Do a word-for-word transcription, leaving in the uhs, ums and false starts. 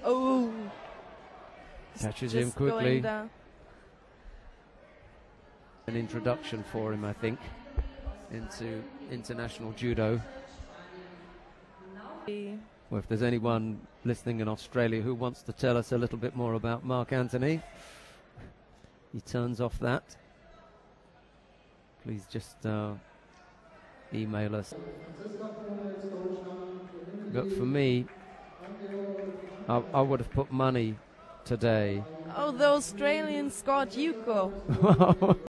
Oh. Catches Just him quickly. going down. An introduction for him, I think, into international judo. Well, if there's anyone listening in Australia who wants to tell us a little bit more about Mark Anthony, he turns off that. Please just uh, email us. But for me, I, I would have put money today. Oh, the Australian scored Yuko.